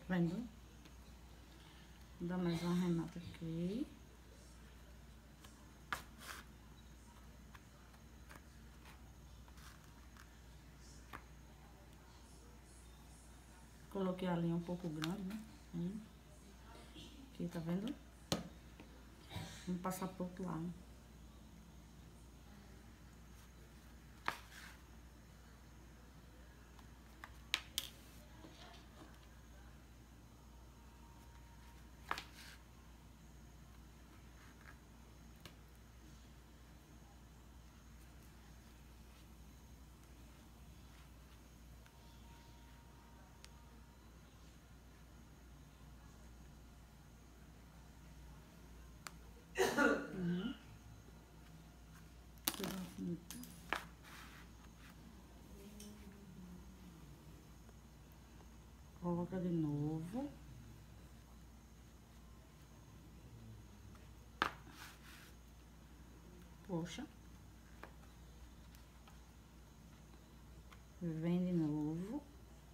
Vendo? Vou dar mais uma remata aqui. Coloquei a linha um pouco grande, né? Aqui, tá vendo? Vamos passar pro outro lado. Coloca de novo. Puxa. Vem de novo.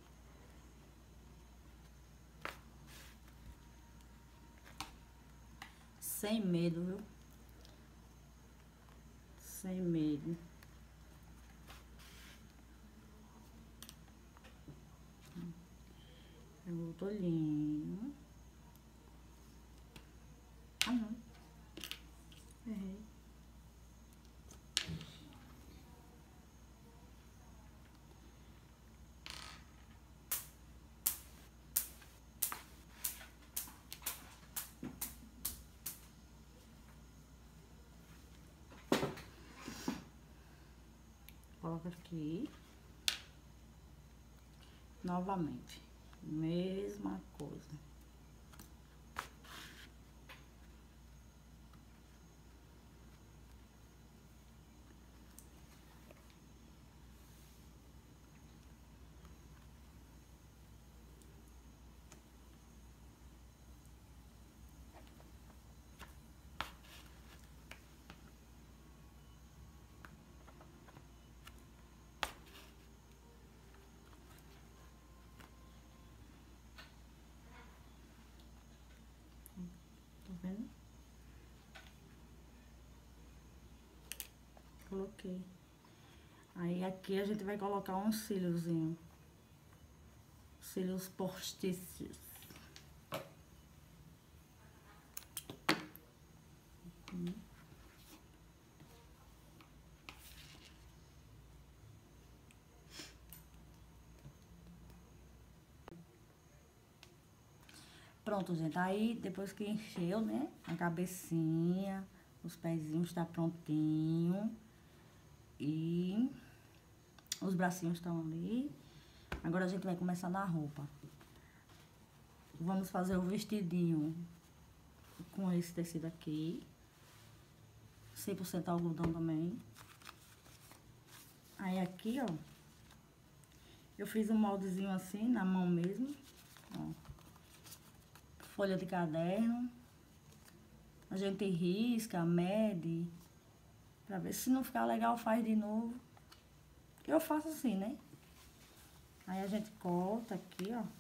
Sem medo, viu? Sem medo. Pegou o tolinho. Ah, não. Errei. Coloca aqui. Novamente. Mesma coisa. Tá vendo? Coloquei. Aí aqui a gente vai colocar um cíliozinho. Cílios postiços. Pronto, gente. Aí, depois que encheu, né? A cabecinha, os pezinhos tá prontinho. E os bracinhos estão ali. Agora a gente vai começar na roupa. Vamos fazer o vestidinho com esse tecido aqui. 100% algodão também. Aí aqui, ó. Eu fiz um moldezinho assim, na mão mesmo. Ó. Folha de caderno. A gente risca, mede. Pra ver se não ficar legal, faz de novo. Eu faço assim, né? Aí a gente corta aqui, ó.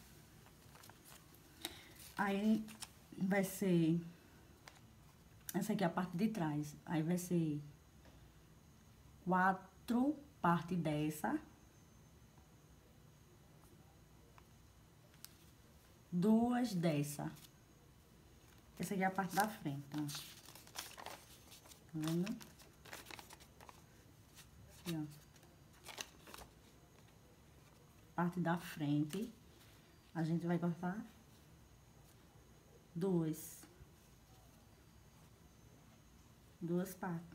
Aí vai ser... Essa aqui é a parte de trás. Aí vai ser 4 partes dessa. 2 dessa. Essa aqui é a parte da frente, ó. Tá vendo? Aqui, ó. Parte da frente. A gente vai cortar 2 partes.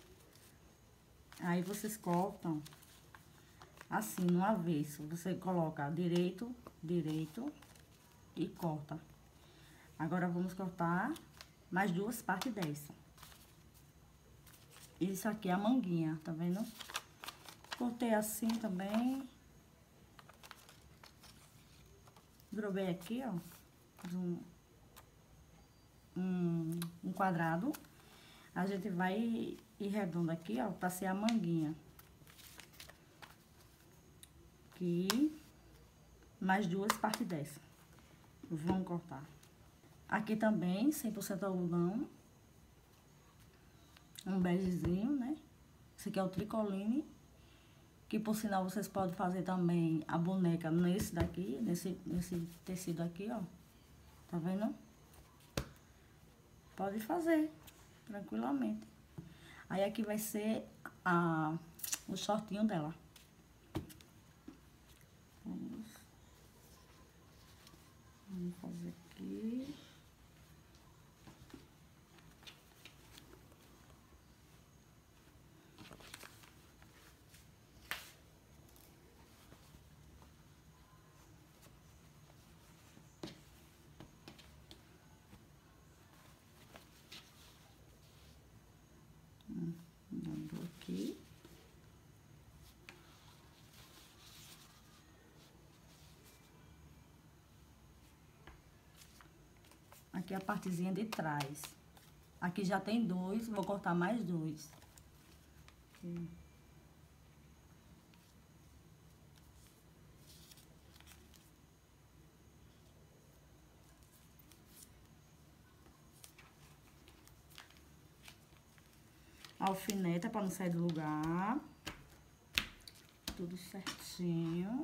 Aí vocês cortam assim, no avesso. Você coloca direito, direito e corta. Agora vamos cortar mais 2 partes dessa. Isso aqui é a manguinha, tá vendo? Cortei assim também. Dobrei aqui, ó. Um quadrado. A gente vai ir redondo aqui, ó, pra ser a manguinha. Aqui. Mais 2 partes dessa. Vamos cortar. Aqui também, 100% algodão. Um begezinho, né? Esse aqui é o tricoline. Que, por sinal, vocês podem fazer também a boneca nesse daqui, nesse tecido aqui, ó. Tá vendo? Pode fazer, tranquilamente. Aí, aqui vai ser o shortinho dela. Vamos fazer aqui. Dando aqui. Aqui a partezinha de trás. Aqui já tem 2, vou cortar mais 2. Aqui. Alfineta para não sair do lugar. Tudo certinho.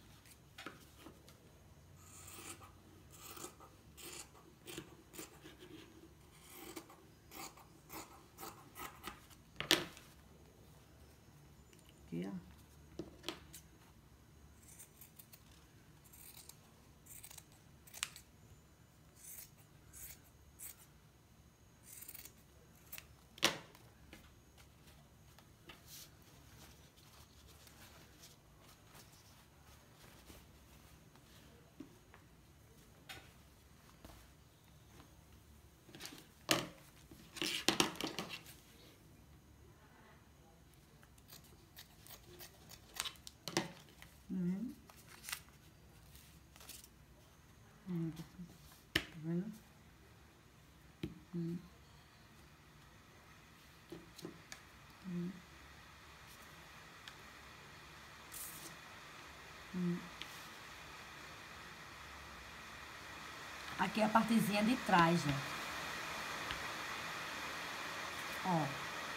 Aqui, ó. Tá vendo? Aqui é a partezinha de trás, né? Ó.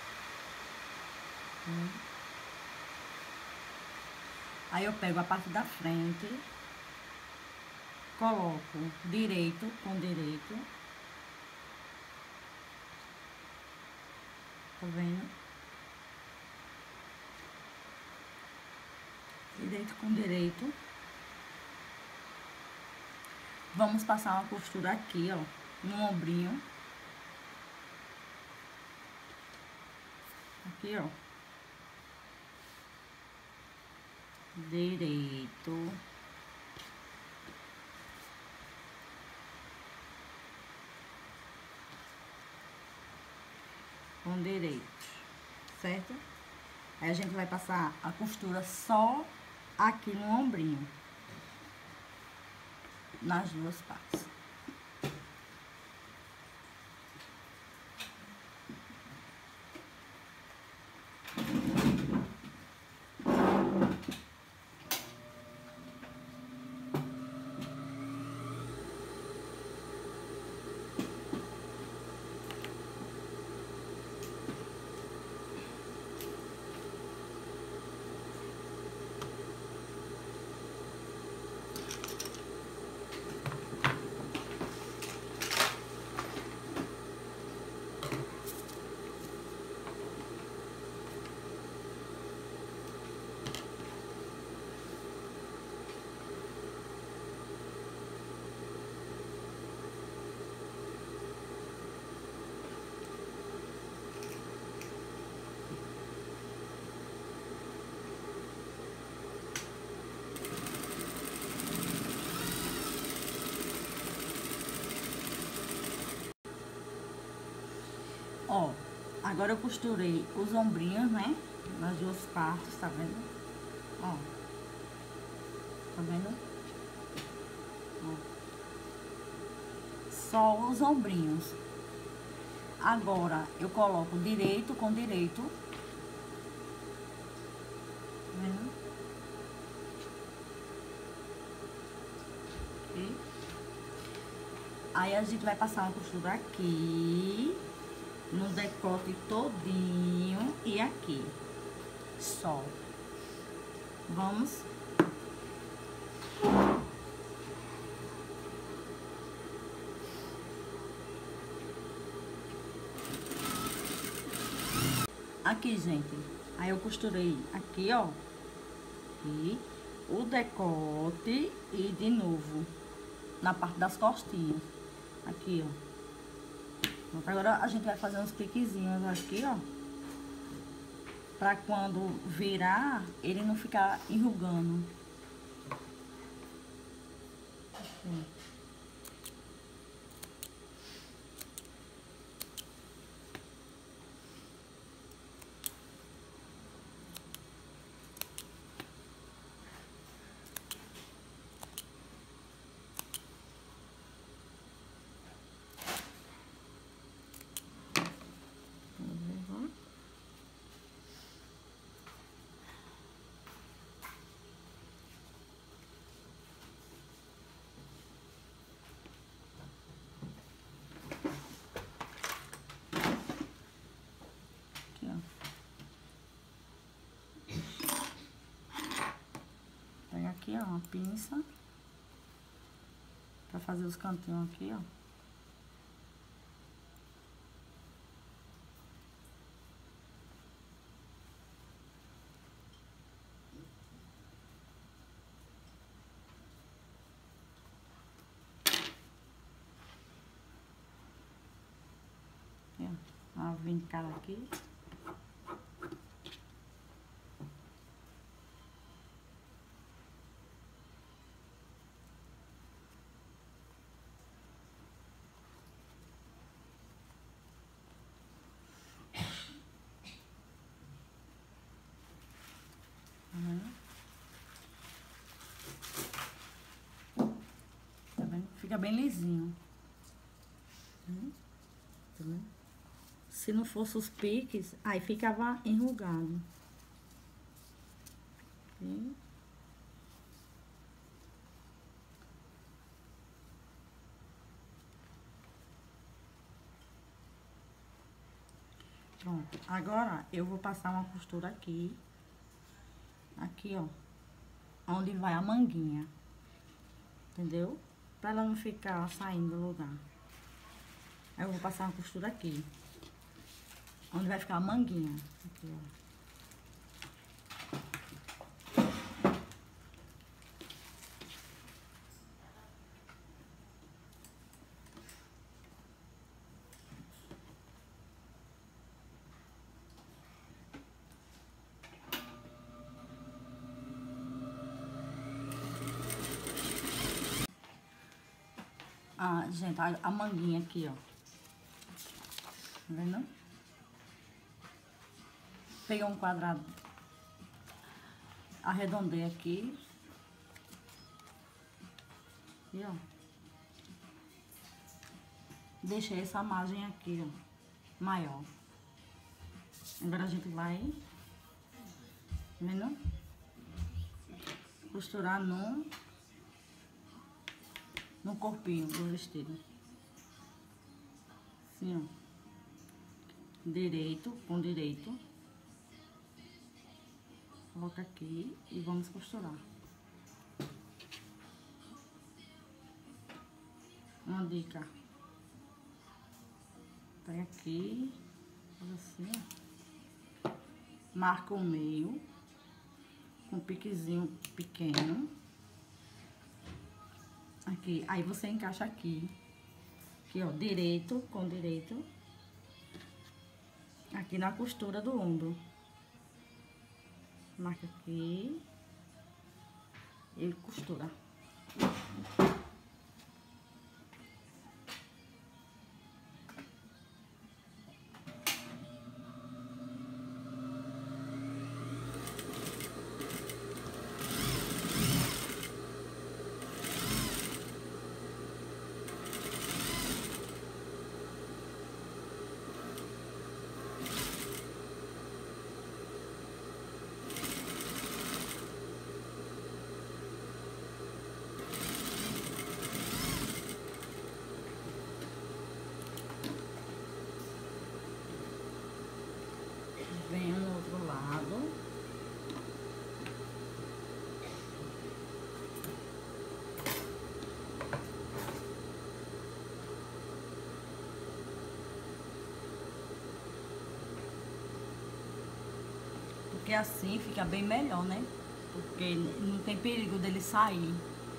Aí eu pego a parte da frente, coloco direito com direito. Tá vendo? Direito com direito. Vamos passar uma costura aqui, ó, no ombrinho. Aqui, ó. Direito. Com direito, certo? Aí a gente vai passar a costura só aqui no ombrinho. Nas duas partes. Ó, agora eu costurei os ombrinhos, né? Nas duas partes, tá vendo? Ó. Tá vendo? Ó. Só os ombrinhos. Agora, eu coloco direito com direito. Tá vendo? Aqui. Aí a gente vai passar uma costura aqui, no decote todinho e aqui. Só. Vamos. Aqui, gente. Aí eu costurei aqui, ó. Aqui. O decote e de novo na parte das costinhas. Aqui, ó. Agora a gente vai fazer uns piquezinhos aqui, ó. Pra quando virar, ele não ficar enrugando. Aqui. Pega aqui, ó, uma pinça pra fazer os cantinhos aqui, ó. Aqui, ó, uma vincada aqui. Tá vendo? Fica bem lisinho. Tá vendo? Se não fosse os piques, aí ficava enrugado. Aqui. Pronto. Agora eu vou passar uma costura aqui. Aqui, ó. Onde vai a manguinha. Entendeu? Pra ela não ficar saindo do lugar. Aí eu vou passar uma costura aqui. Onde vai ficar a manguinha. Aqui, ó. Ah, gente, a manguinha aqui, ó. Tá vendo? Peguei um quadrado, arredondei aqui. E, ó. Deixei essa margem aqui, ó, maior. Agora a gente vai, tá vendo? Costurar no corpinho do vestido. Assim, ó. Direito com direito. Coloca aqui e vamos costurar. Uma dica. Pega aqui, faz assim, ó. Marca o meio com um piquezinho pequeno. Aqui, aí você encaixa aqui. Aqui, ó, direito com direito. Aqui na costura do ombro. Marca aqui. E costura. Porque assim fica bem melhor, né? Porque não tem perigo dele sair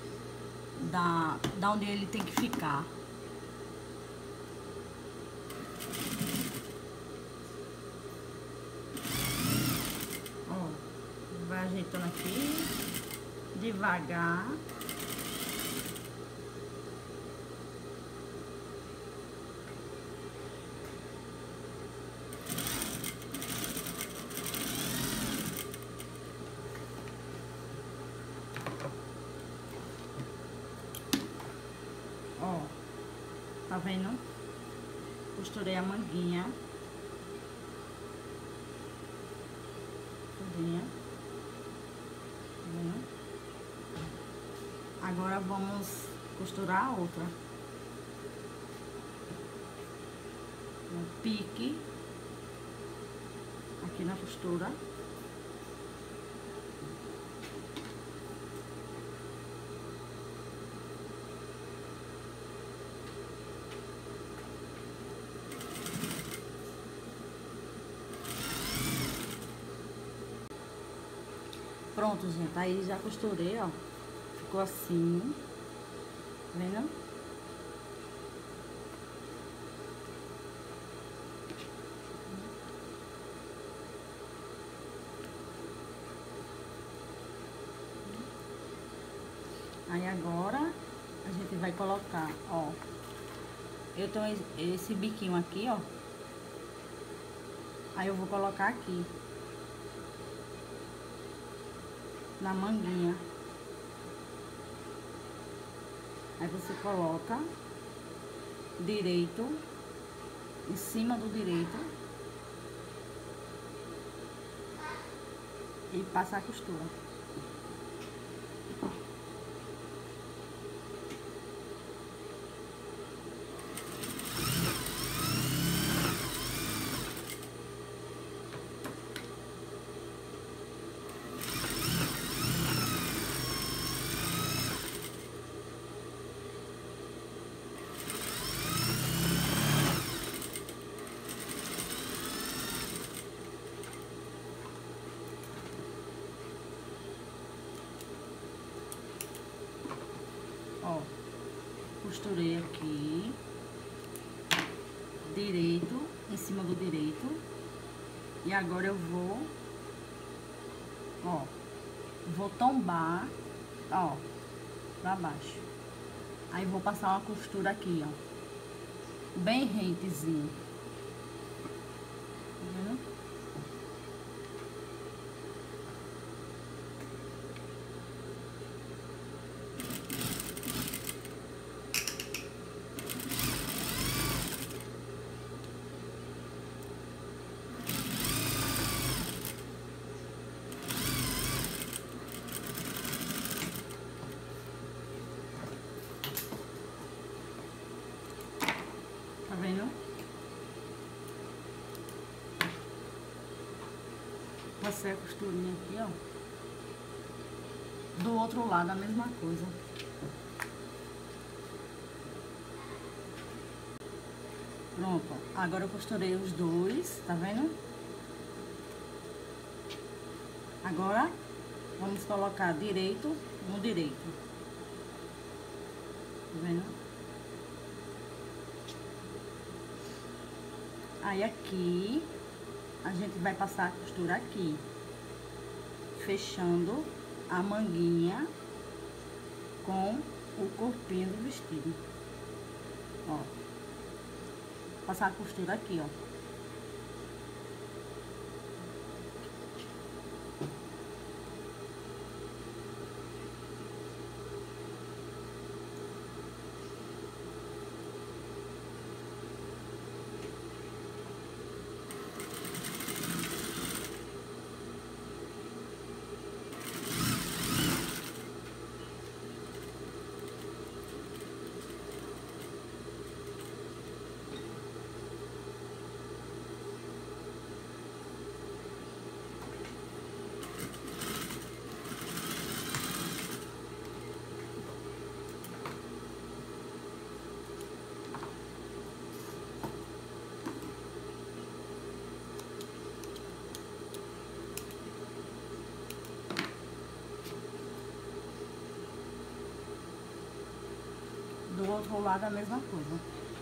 da onde ele tem que ficar. Ó, vai ajeitando aqui, devagar. Ó, tá vendo? Costurei a manguinha. Tudinha. Tá vendo? Agora vamos costurar a outra. Um pique. Aqui na costura. Pronto, gente, aí já costurei, ó. Ficou assim, tá vendo? Aí agora a gente vai colocar, ó. Eu tenho esse biquinho aqui, ó. Aí eu vou colocar aqui. Na manguinha. Aí você coloca direito em cima do direito e passa a costura. Ó, costurei aqui, direito, em cima do direito. E agora eu vou, ó, vou tombar, ó, pra baixo. Aí vou passar uma costura aqui, ó, bem rentezinho. Tá vendo? Tá vendo? Passei a costurinha aqui, ó. Do outro lado a mesma coisa. Pronto. Agora eu costurei os dois, tá vendo? Agora vamos colocar direito no direito. Tá vendo? Aí aqui a gente vai passar a costura aqui, fechando a manguinha com o corpinho do vestido. Ó, passar a costura aqui, ó. outro lado a mesma coisa.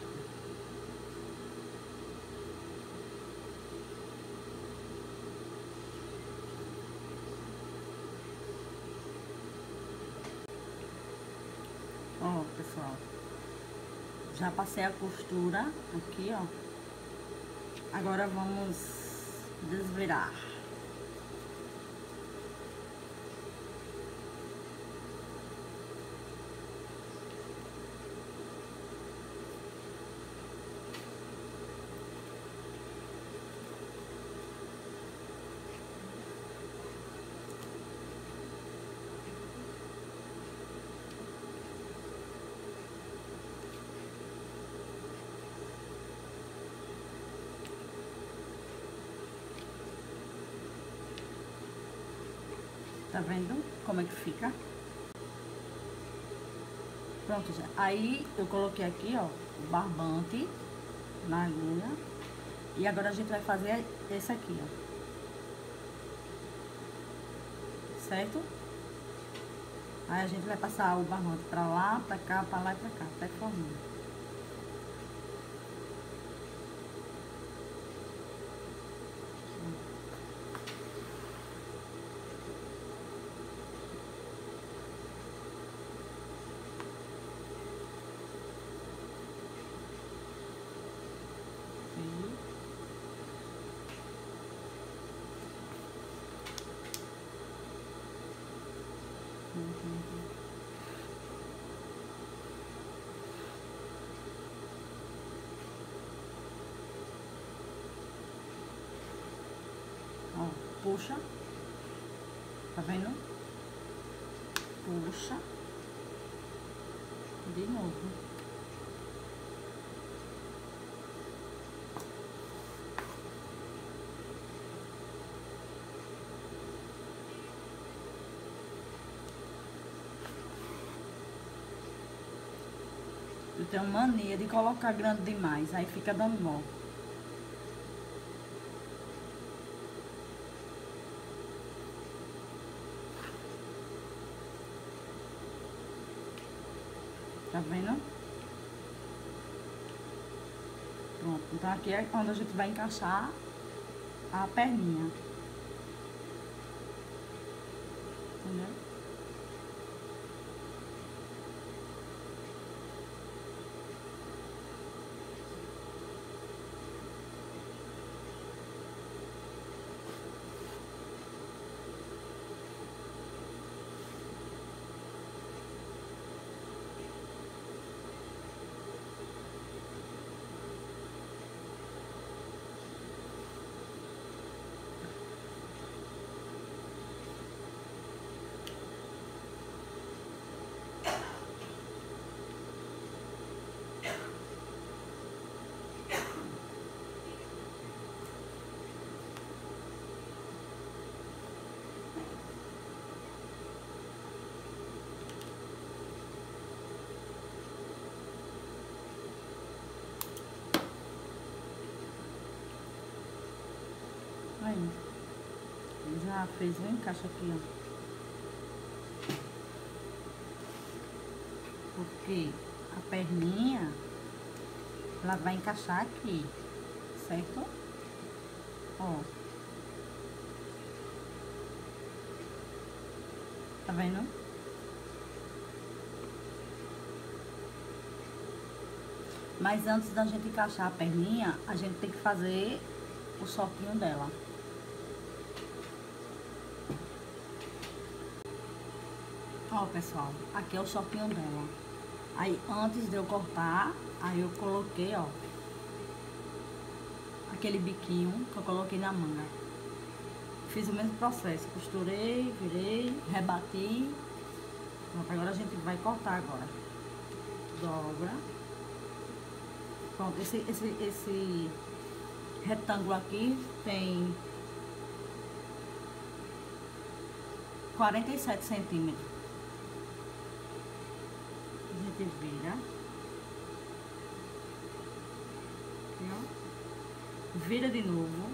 Ó, pessoal, já passei a costura aqui, ó. Agora vamos desvirar. Tá vendo como é que fica? Pronto, já. Aí eu coloquei aqui, ó, o barbante na agulha. E agora a gente vai fazer esse aqui, ó. Certo? Aí a gente vai passar o barbante pra lá, pra cá, pra lá e pra cá, até formando. Ó, puxa. Tá vendo? Puxa. De novo. Eu tenho mania de colocar grande demais, aí fica dando nó. Tá vendo? Pronto, então aqui é onde a gente vai encaixar a perninha. Entendeu? Aí, ele já fez um encaixe aqui, ó. Porque a perninha, ela vai encaixar aqui, certo? Ó. Tá vendo? Mas antes da gente encaixar a perninha, a gente tem que fazer o soquinho dela. Ó, pessoal, aqui é o choquinho dela. Aí, antes de eu cortar, aí eu coloquei, ó, aquele biquinho que eu coloquei na manga. Fiz o mesmo processo, costurei, virei, rebati. Pronto, agora a gente vai cortar agora. Dobra. Pronto, esse retângulo aqui tem 47 centímetros. A gente vira. Aqui, ó. Vira de novo.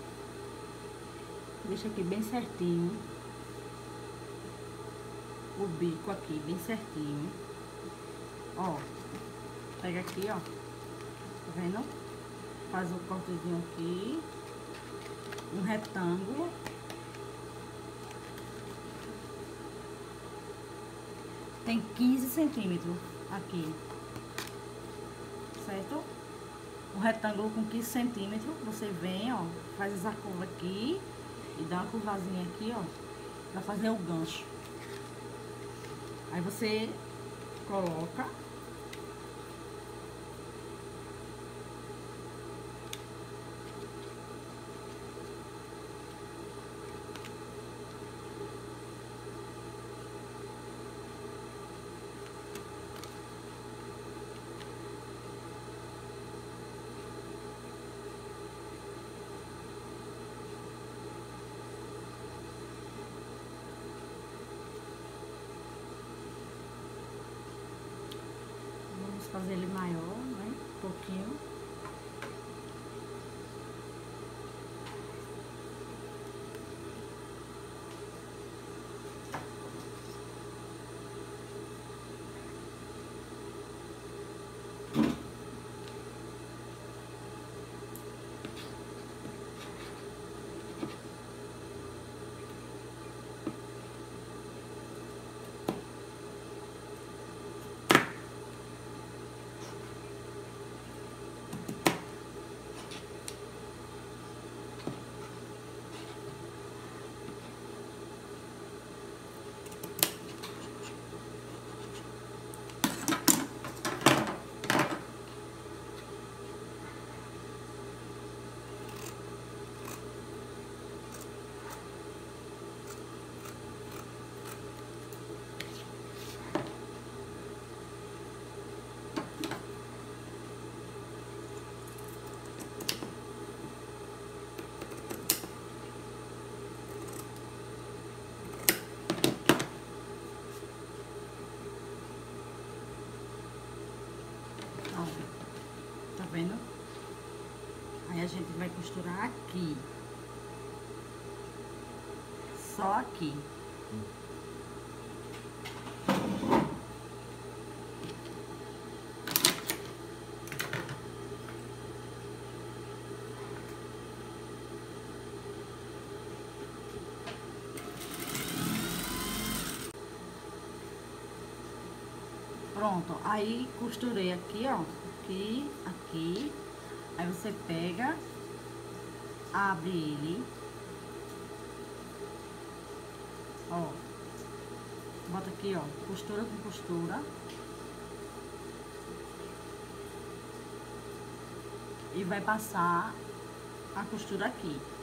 Deixa aqui bem certinho. O bico aqui bem certinho. Ó. Pega aqui, ó. Tá vendo? Faz um cortezinho aqui. Um retângulo. Tem 15 centímetros aqui. Certo? Um retângulo com 15 centímetros. Você vem, ó. Faz essa curva aqui. E dá uma curvazinha aqui, ó. Pra fazer o gancho. Aí você coloca. Vamos fazer ele maior, né? Um pouquinho. Tá vendo? Aí a gente vai costurar aqui. Só aqui. Pronto, aí costurei aqui, ó, aqui, aqui. Aí você pega, abre ele, ó, bota aqui, ó, costura com costura. E vai passar a costura aqui.